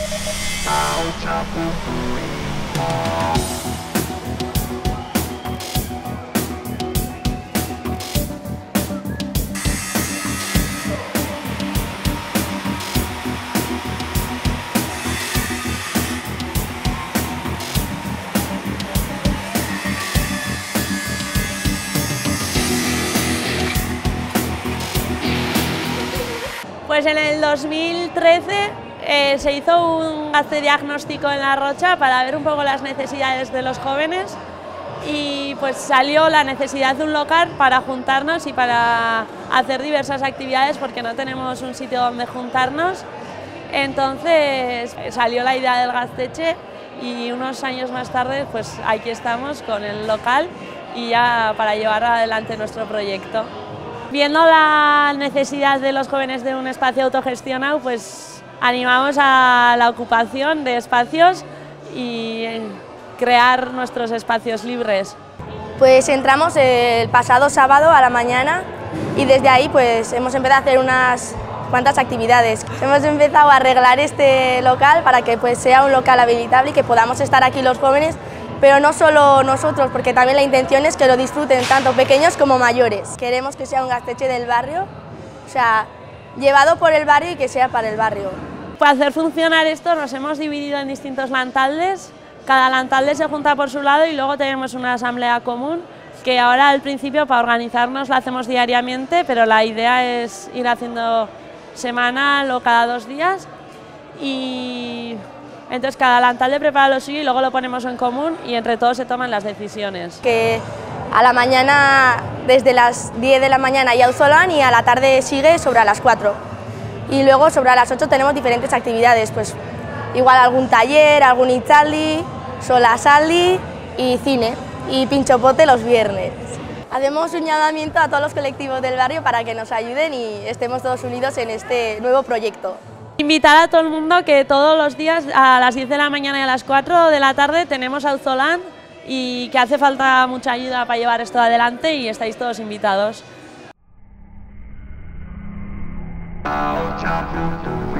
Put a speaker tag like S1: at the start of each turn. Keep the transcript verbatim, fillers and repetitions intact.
S1: Pues en el dos mil trece eh, se hizo un gazte-diagnóstico en La Rocha para ver un poco las necesidades de los jóvenes y pues salió la necesidad de un local para juntarnos y para hacer diversas actividades porque no tenemos un sitio donde juntarnos. Entonces salió la idea del Gaztetxe y unos años más tarde pues aquí estamos con el local y ya para llevar adelante nuestro proyecto. Viendo la necesidad de los jóvenes de un espacio autogestionado, pues animamos a la ocupación de espacios y crear nuestros espacios libres.
S2: Pues entramos el pasado sábado a la mañana y desde ahí pues hemos empezado a hacer unas cuantas actividades. Hemos empezado a arreglar este local para que pues sea un local habilitable y que podamos estar aquí los jóvenes, pero no solo nosotros, porque también la intención es que lo disfruten tanto pequeños como mayores. Queremos que sea un Gaztetxe del barrio, o sea, llevado por el barrio y que sea para el barrio.
S1: Para hacer funcionar esto nos hemos dividido en distintos lantaldes, cada lantalde se junta por su lado y luego tenemos una asamblea común que ahora al principio para organizarnos la hacemos diariamente, pero la idea es ir haciendo semanal o cada dos días y entonces cada lantalde prepara lo suyo y luego lo ponemos en común y entre todos se toman las decisiones.
S2: Que a la mañana, desde las diez de la mañana hay auzolán y a la tarde sigue sobre a las cuatro. Y luego sobre a las ocho tenemos diferentes actividades, pues igual algún taller, algún itzaldi, solasaldi y cine y pinchopote los viernes. Hacemos un llamamiento a todos los colectivos del barrio para que nos ayuden y estemos todos unidos en este nuevo proyecto.
S1: Invitar a todo el mundo que todos los días a las diez de la mañana y a las cuatro de la tarde tenemos auzolán y que hace falta mucha ayuda para llevar esto adelante y estáis todos invitados.